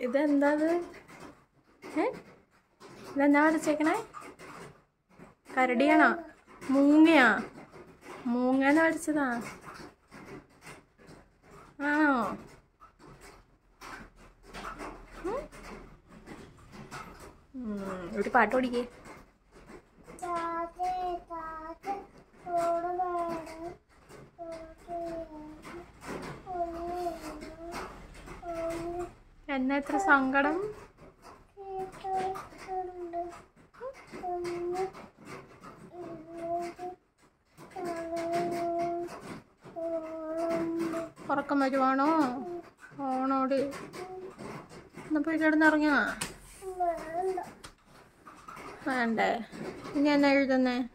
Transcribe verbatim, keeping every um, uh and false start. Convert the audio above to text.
ഇതെന്താ ഇത്? ഏ ഇതെന്താ വരച്ചേക്കണേ? കരടിയാണോ? മൂങ്ങയാ? മൂങ്ങന്ന് വരച്ചതാ ആണോ? ഒരു പാട്ട് പഠിക്കേ. എന്നാ എത്ര സങ്കടം? ഉറക്കം വരുവാണോ? ഓണോട് എന്നാ പോയി കിടന്നിറങ്ങാ. വേണ്ടേ? ഇനി എന്നാ എഴുതുന്നേ?